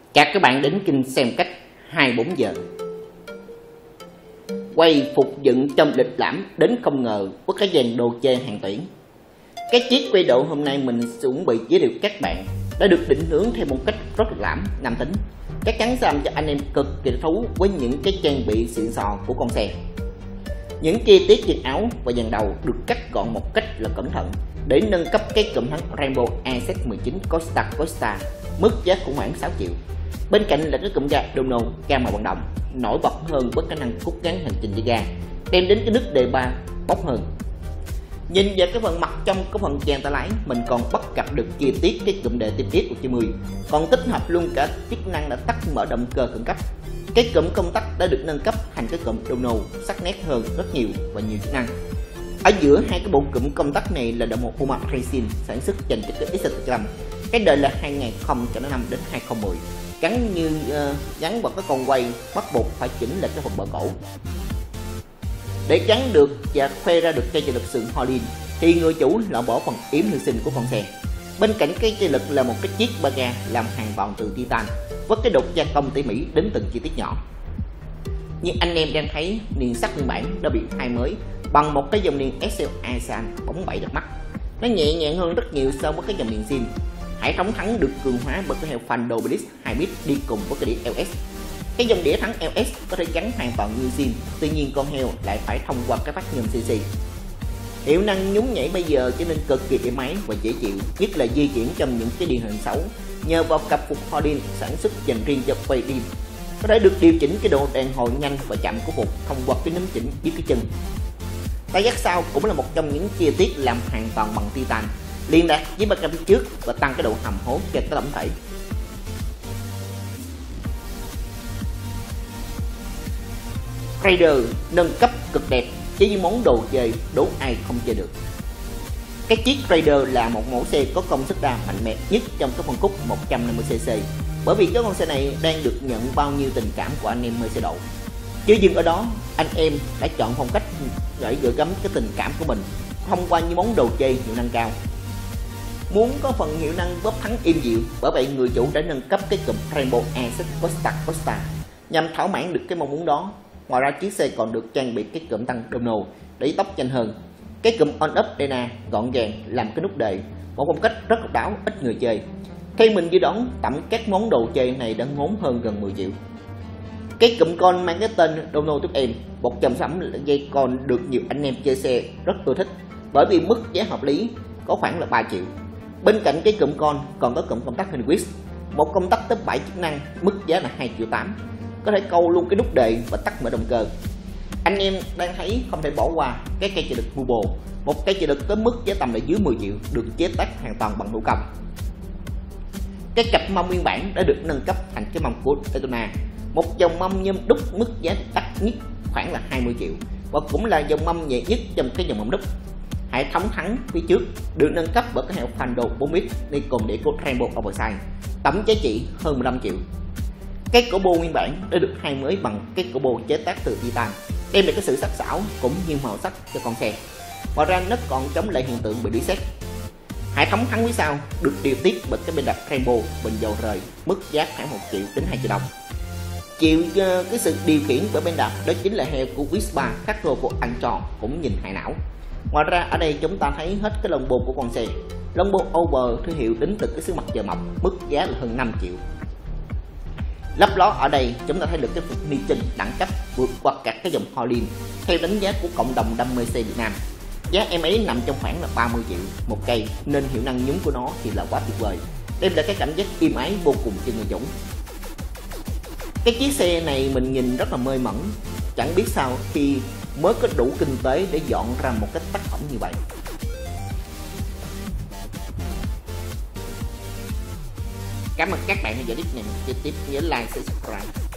Chào các bạn đến kênh xem cách 24 giờ. Quay phục dựng trong lịch lãm đến không ngờ với cái dàn đồ chơi hàng tuyển. Cái chiếc quay độ hôm nay mình chuẩn bị giới thiệu các bạn đã được định hướng theo một cách rất lịch lãm, nam tính. Chắc chắn sẽ làm cho anh em cực kỳ thú với những cái trang bị xịn sò của con xe. Những chi tiết trên áo và dàn đầu được cắt gọn một cách là cẩn thận để nâng cấp cái cụm thắng Rainbow AZ19 Costa mức giá cũng khoảng 6 triệu. Bên cạnh là cái cụm ga Dono ga màu bằng đồng nổi bật hơn với khả năng hút gắn hành trình đi ga, đem đến cái nước đề ba bốc hơn. Nhìn vào cái phần mặt trong cái phần dàn tay lái, mình còn bắt gặp được chi tiết cái cụm đề tiếp tiết của 90, còn tích hợp luôn cả chức năng là tắt mở động cơ khẩn cấp. Cái cụm công tắc đã được nâng cấp thành cái cụm Dono sắc nét hơn rất nhiều và nhiều chức năng. Ở giữa hai cái bộ cụm công tắc này là đồng hồ Puma Racing sản xuất dành cho cái XT5, cái đời là 2005 đến 2010, gắn vào cái con quay bắt buộc phải chỉnh lại cái phần bờ cổ. Để gắn được và khoe ra được cây trợ lực sườn Holland thì người chủ loại bỏ phần yếm hy sinh của con xe. Bên cạnh cái trợ lực là một cái chiếc ba ga làm hoàn toàn từ titan với cái độ gia công tỉ mỉ đến từng chi tiết nhỏ. Như anh em đang thấy, niền sắt nguyên bản đã bị thay mới bằng một cái dòng niền SL Asan bóng bẩy đẹp mắt. Nó nhẹ nhàng hơn rất nhiều so với cái dòng niền zin. Hệ thống thắng được cường hóa bởi cái heo Fando Blitz 2 bit đi cùng với cái đĩa LS. Cái dòng đĩa thắng LS có thể gắn hoàn toàn như zin, tuy nhiên con heo lại phải thông qua cái phát nhôm CC. Hiệu năng nhún nhảy bây giờ trở nên cực kỳ êm ái và dễ chịu, nhất là di chuyển trong những cái địa hình xấu nhờ vào cặp phục Holland sản xuất dành riêng cho quay đi. Có thể được điều chỉnh cái độ đàn hồi nhanh và chậm của phục thông qua cái nấm chỉnh dưới cái chân. Tay dắt sau cũng là một trong những chi tiết làm hoàn toàn bằng titan, liên lạc với ba ga phía trước và tăng cái độ hầm hố cho cái tổng thể. Raider nâng cấp cực đẹp với những món đồ chơi đố ai không chơi được. Cái chiếc Raider là một mẫu xe có công suất đa mạnh mẽ nhất trong cái phân khúc 150cc, bởi vì cái con xe này đang được nhận bao nhiêu tình cảm của anh em mê xe độ. Chưa dừng ở đó, anh em đã chọn phong cách để gửi gắm cái tình cảm của mình thông qua những món đồ chơi hiệu năng cao. Muốn có phần hiệu năng bóp thắng êm dịu, bởi vậy người chủ đã nâng cấp cái cụm Rainbow AZ Costa nhằm thỏa mãn được cái mong muốn đó. Ngoài ra chiếc xe còn được trang bị cái cụm tăng Dono để tốc nhanh hơn. Cái cụm on-off Dana gọn gàng làm cái nút đề, một phong cách rất độc đáo ít người chơi. Theo mình dự đoán, tổng các món đồ chơi này đã ngốn hơn gần 10 triệu. Cái cụm con mang cái tên Dono tiếp em, một dòng sản phẩm dây con được nhiều anh em chơi xe rất ưa thích, bởi vì mức giá hợp lý có khoảng là 3 triệu. Bên cạnh cái cụm con còn có cụm công tắc Henwick, một công tắc tới 7 chức năng, mức giá là 2,8 triệu, có thể câu luôn cái nút đề và tắt mở động cơ. Anh em đang thấy không thể bỏ qua cái cây trợ lực Turbo, một cây trợ lực tới mức giá tầm là dưới 10 triệu, được chế tác hoàn toàn bằng thủ công. Cái cặp mâm nguyên bản đã được nâng cấp thành cái mâm của Daytona, một dòng mâm nhôm đúc mức giá đắt nhất khoảng là 20 triệu và cũng là dòng mâm nhẹ nhất trong cái dòng mâm đúc. Hệ thống thắng phía trước được nâng cấp bởi cái heo Fando 4 bit đi cùng đĩa của Rainbow Oversize, tổng giá trị hơn 15 triệu. Cái cổ bô nguyên bản đã được thay mới bằng cái cổ bô chế tác từ titan, đem lại cái sự sắc sảo cũng như màu sắc cho con xe. Ngoài ra nó còn chống lại hiện tượng bị rỉ sét. Hệ thống thắng phía sau được điều tiết bởi cái bên đạp Rainbow bình dầu rời, mức giá khoảng 1 triệu đến 2 triệu đồng. Chịu cái sự điều khiển bởi bên đạp đó chính là heo của Wispa khắc lô của anh tròn cũng nhìn hại não. Ngoài ra ở đây chúng ta thấy hết cái lông bô của con xe. Lông bô over thương hiệu đến từ cái xứ mặt trời mọc, mức giá là hơn 5 triệu. Lắp ló ở đây chúng ta thấy được cái phục nitin đẳng cấp vượt qua các cái dòng Holland theo đánh giá của cộng đồng đam mê xe Việt Nam. Giá em ấy nằm trong khoảng là 30 triệu một cây, nên hiệu năng nhúng của nó thì là quá tuyệt vời, đem lại cái cảm giác êm ái vô cùng cho người chủ. Cái chiếc xe này mình nhìn rất là mê mẩn, chẳng biết sao khi mới có đủ kinh tế để dọn ra một cái tác phẩm như vậy. Cảm ơn các bạn đã theo dõi clip này, tiếp nhớ like, subscribe.